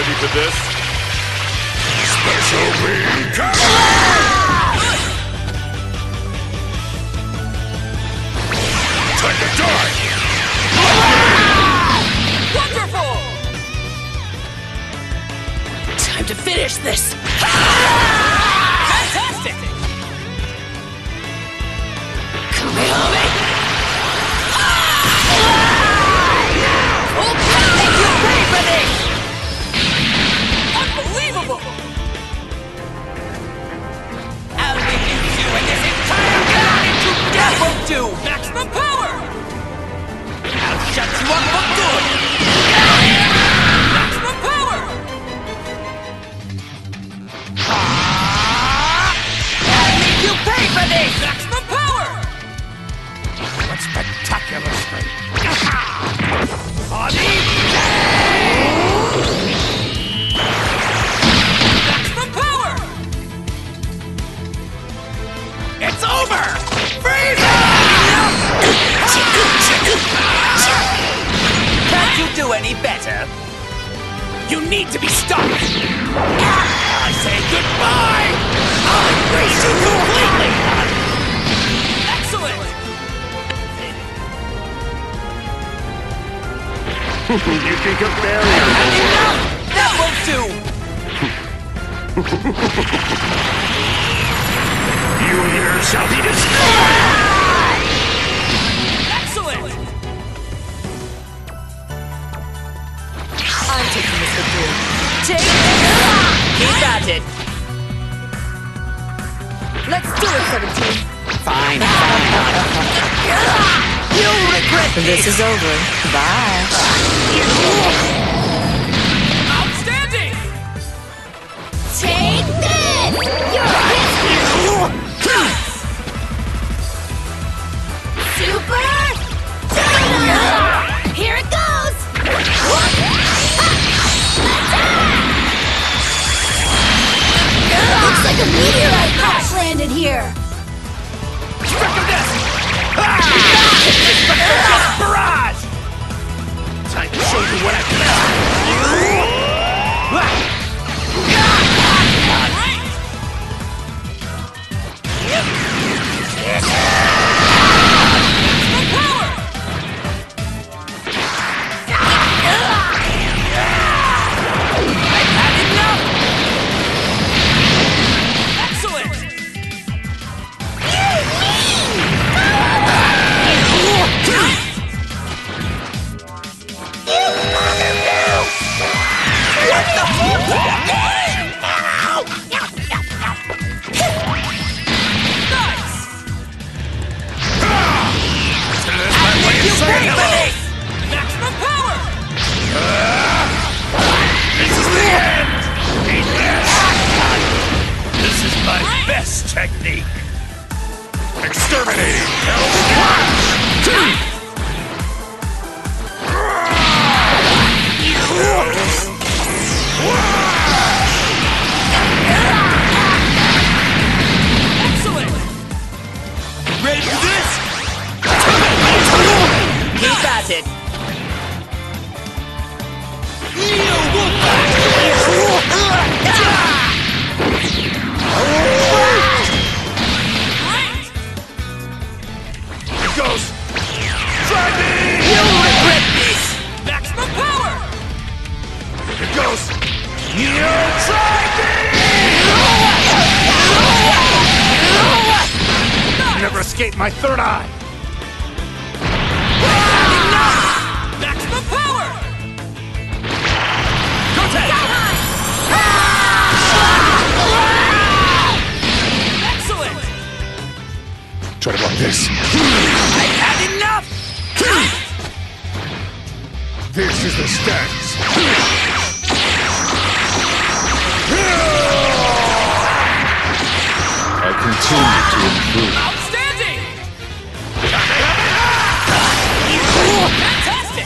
ready for this? Special beam cannon! Time to die! Wonderful! Time to finish this! Fantastic! Kamehameha! Oh, make you pay for this! Unbelievable! I'll reduce you and this entire planet to death! Won't do! Maximum power! I'll shut you up for good! Maximum power! I'll make you pay for this! Maximum power! What spectacular strength! Maximum power! It's over! Frieza! Can't you do any better? You need to be stopped! I say goodbye! I'll embrace you completely! Excellent! You think a barrier? Enough! That won't do! You here shall be destroyed! Excellent! I'm taking this victory. Take it! Keep at it! Let's do it, 17. Fine, fine. You'll regret This is over. Bye. Outstanding! Take this! You're Super! Here it goes! Looks like a meteorite crash landed here! Barrage! Time to show you what I can Maximum power! This is the end! This is my best technique! Exterminating Hell's Flash! Excellent! Ready for this? Keep at it! It goes! Try me! You'll regret this! Maximum power! It goes! You try me! Never escape my third eye! Maximum power! Go take! Excellent! Try to block this. I've had enough! This is the stance. I continue to improve. Outstanding! Fantastic!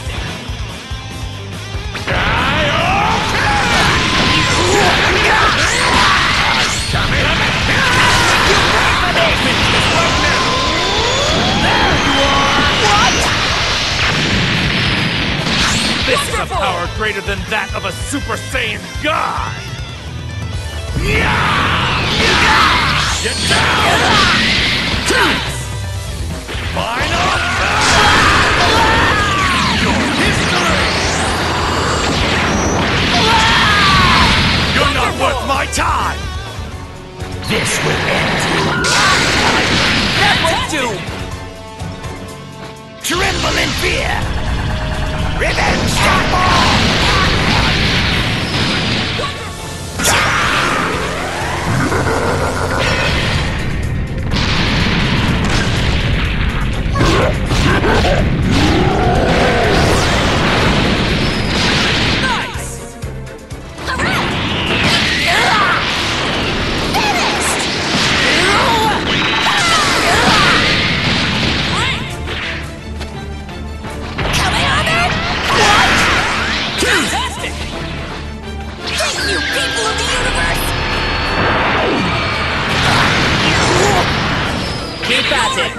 This is a power greater than that of a Super Saiyan God! Get down! Final! Your history! You're not worth my time! This will end you. That will do! Tremble in fear! Revenge Starfall! Keep at it!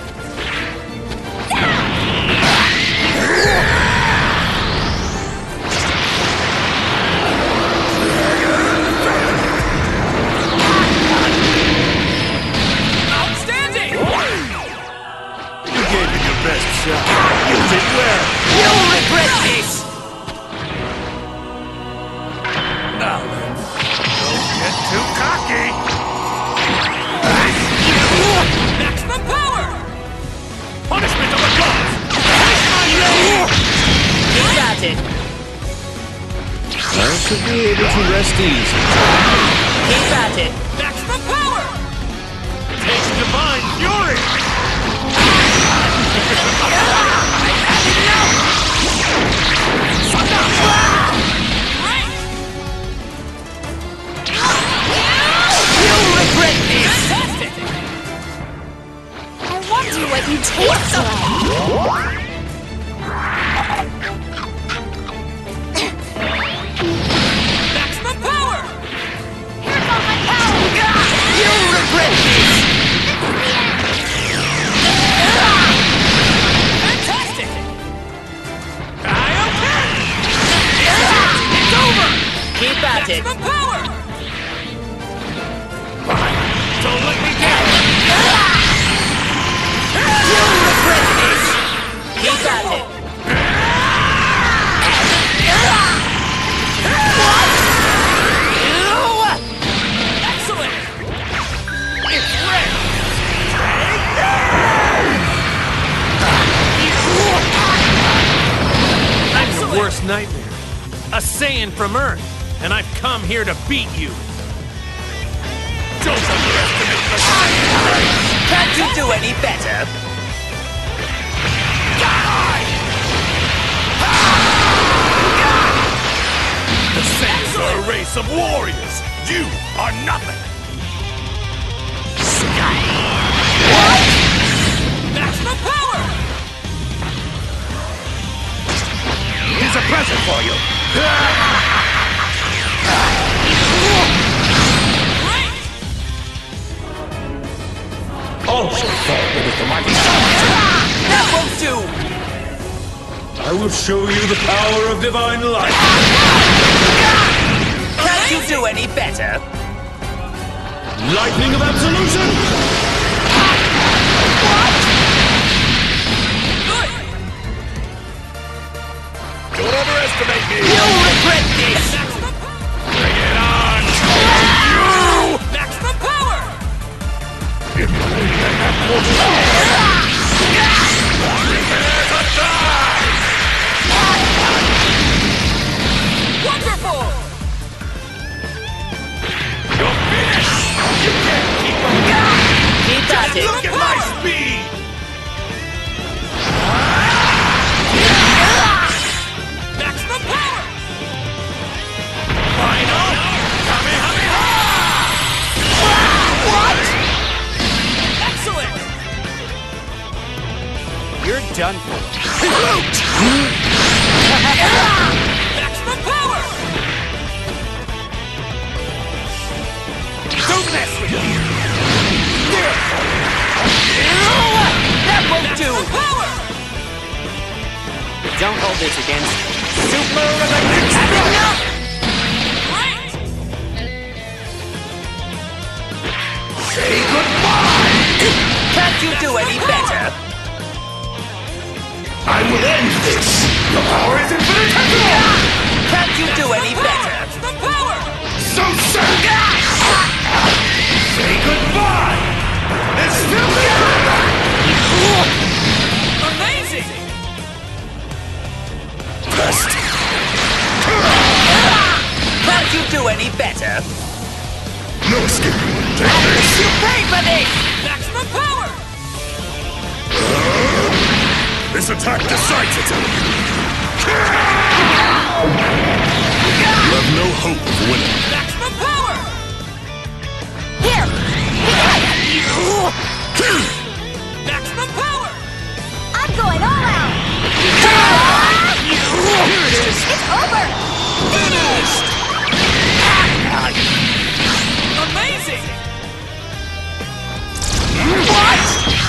Outstanding! You gave it your best shot. You did well. You'll regret this! Now then, don't get too cocky! Maximum power! Punishment of the gods! Keep at it! I should be able to rest easy. Keep at it! Maximum power! Take divine fury! You'll regret this! I wonder what you taste like. Maximum power! Here's all my power! You'll regret this! Fantastic! It's over! Keep at it! Maximum power! Don't let me down! You'll regret this! Keep at it! Excellent! It's red! I'm your worst nightmare. A Saiyan from Earth, and I've come here to beat you. Don't underestimate the Can't you do any better? The Saiyans are a race of warriors. You are nothing. Maximum power! Here's a present for you. All shall fall beneath the mighty sun. That won't do! I will show you the power of divine light. Can't you do any better? Lightning of absolution. Good! Don't overestimate me. You'll regret this! Bring it on. Maximum power! Wonderful! You're finished. You can't keep up. Keep at it! Look at my speed. Maximum power! Final. Kamehameha. What? Excellent! You're done for. Maximum power! Don't mess with me. That won't do! Power! Don't hold this against me. Super electric stroke! Great! Say goodbye! Can't you do any better? I will end this! The power is infinitesimal! Can't you do any better? The power! So sad! Say goodbye! It's still Amazing! best! Can't you do any better? No escape! Take this! You pay for this! Maximum power! This attack decides it! You have no hope of winning. Maximum power! Here! Maximum power! I'm going all out! Here it is! It's over! Finished! Amazing! What?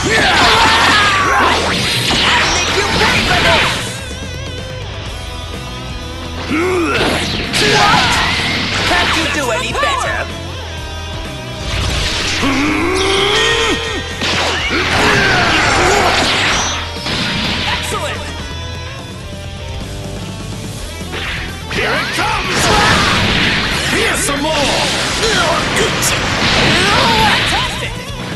I think you pay for this! What? Can't you do any better? Excellent! Here it comes! Here's some more! Fantastic!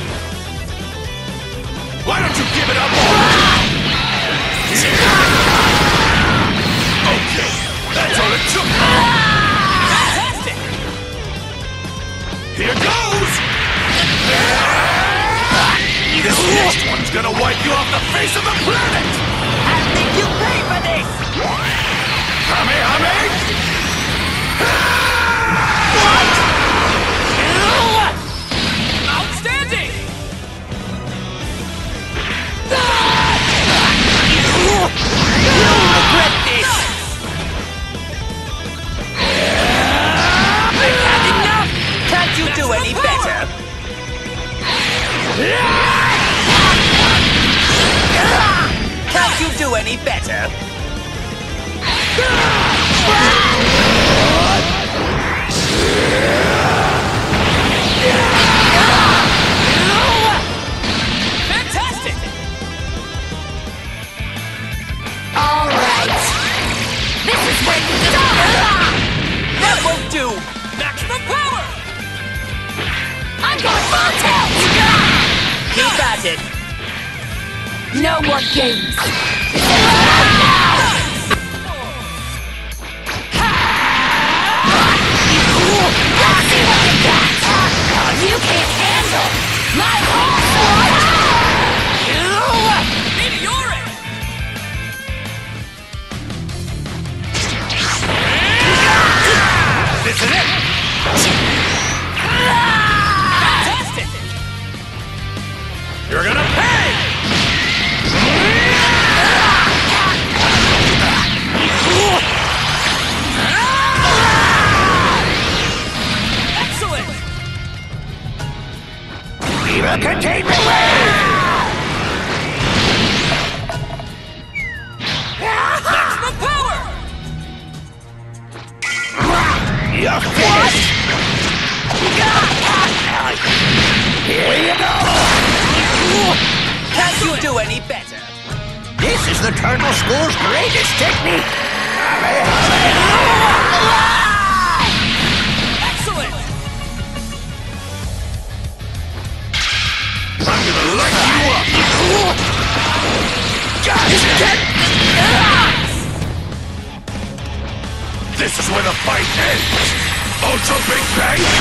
Why don't you give it up? Okay, that's all it took! Fantastic! Here goes! This next one's gonna wipe you off the face of the planet! I think you pay for this! Outstanding! You'll regret this! I've had enough! Can't you do any better? Can't you do any better? Fantastic! All right! This is where you stop! That won't do! Maximum power! I'm going full tilt! Keep at it! No more games! Let's see what you got! You can't handle my onslaught! Meteoric! This is it! Fantastic! You're gonna pay! Excellent! Viva Containment Wave! Maximum power! You're finished! Here you go! Can't you do any better? This is the Turtle School's greatest technique! Excellent! I'm gonna light you up! This is where the fight ends! Ultra Big Bang